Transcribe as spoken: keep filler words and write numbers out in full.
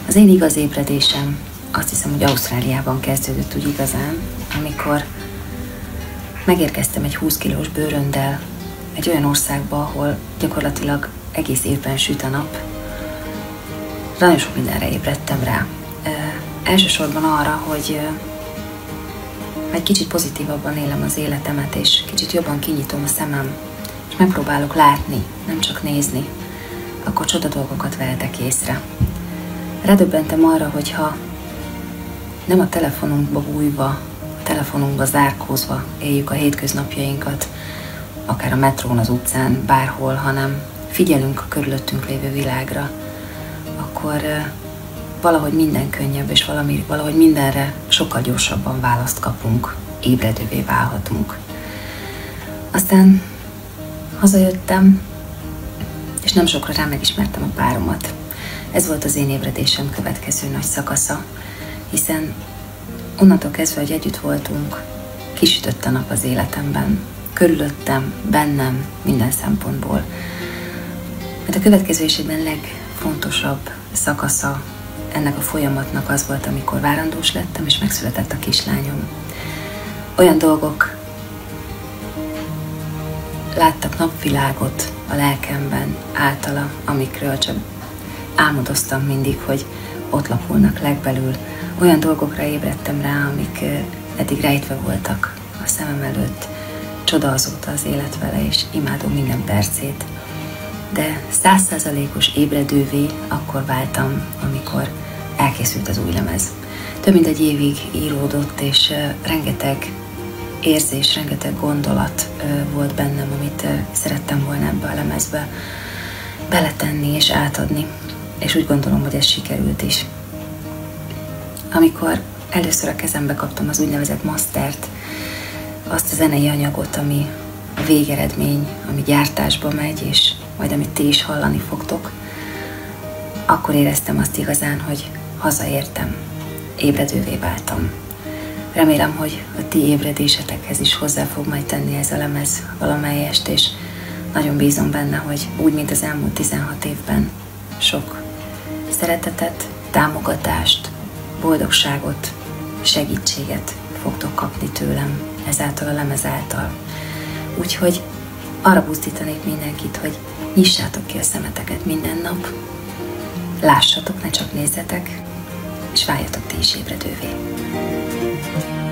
Az én igaz ébredésem azt hiszem, hogy Ausztráliában kezdődött úgy igazán, amikor megérkeztem egy húsz kilós bőröndel egy olyan országba, ahol gyakorlatilag egész évben süt a nap. Nagyon sok mindenre ébredtem rá. E, elsősorban arra, hogy egy kicsit pozitívabban élem az életemet, és kicsit jobban kinyitom a szemem, és megpróbálok látni, nem csak nézni, akkor csoda dolgokat vehetek észre. Rádöbbentem arra, hogyha nem a telefonunkba bújva, a telefonunkba zárkózva éljük a hétköznapjainkat, akár a metrón, az utcán, bárhol, hanem figyelünk a körülöttünk lévő világra, akkor valahogy minden könnyebb, és valami, valahogy mindenre sokkal gyorsabban választ kapunk, ébredővé válhatunk. Aztán hazajöttem, és nem sokra rá megismertem a páromat. Ez volt az én ébredésem következő nagy szakasza, hiszen onnantól kezdve, hogy együtt voltunk, kisütött a nap az életemben, körülöttem, bennem, minden szempontból. Mert a következő és egyben legfontosabb szakasza ennek a folyamatnak az volt, amikor várandós lettem, és megszületett a kislányom. Olyan dolgok láttak napvilágot a lelkemben általa, amikről csak álmodoztam mindig, hogy ott lapulnak legbelül. Olyan dolgokra ébredtem rá, amik eddig rejtve voltak a szemem előtt. Csoda azóta az élet vele, és imádom minden percét. De száz százalékos ébredővé akkor váltam, amikor elkészült az új lemez. Több mint egy évig íródott, és rengeteg érzés, rengeteg gondolat volt bennem, amit szerettem volna ebbe a lemezbe beletenni és átadni. És úgy gondolom, hogy ez sikerült is. Amikor először a kezembe kaptam az úgynevezett mastert, azt a zenei anyagot, ami a végeredmény, ami gyártásba megy, és majd amit ti is hallani fogtok, akkor éreztem azt igazán, hogy hazaértem, ébredővé váltam. Remélem, hogy a ti ébredésetekhez is hozzá fog majd tenni ez a lemez valamelyest, és nagyon bízom benne, hogy úgy, mint az elmúlt tizenhat évben, sok szeretetet, támogatást, boldogságot, segítséget fogtok kapni tőlem ezáltal a lemez által. Úgyhogy arra buzdítanék mindenkit, hogy nyissátok ki a szemeteket minden nap, lássatok, ne csak nézzetek, és váljatok ti is ébredővé.